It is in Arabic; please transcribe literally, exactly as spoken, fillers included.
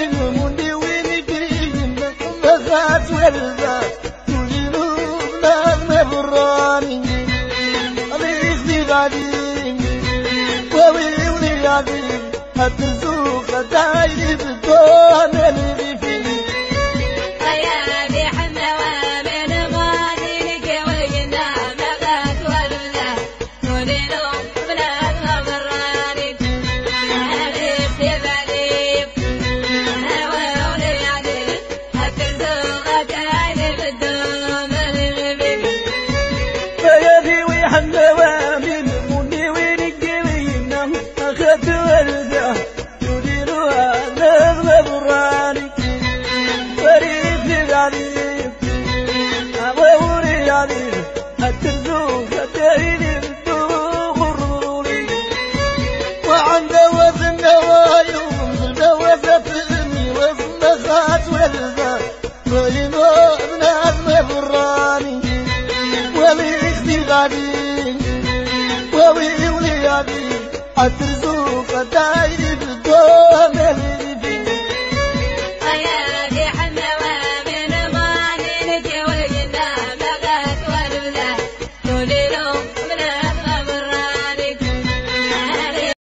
من مندي وين كريم بخات ولدا تولينو نغمة براني عليك دي غادي ووي وليادي هترزوق دايري بدون اللي فيه غيابي حمى ومن غادي لقوينا بغات ولدا تولينو نغمة براني عليك دي غادي ووليادي هترزوق دايري بدون اللي فيه غيابي وحمى ومن مندي وين كريم بخات ولدا تولينو نغمة براني فريد للعليم أبوري عليم الترزوق التهيني بالدغرولي وعند وزن نوايوم زلد وزفني وزن خات ولدا ولينو نغمة براني ولي اختي غادي ووي وليادي الترزوق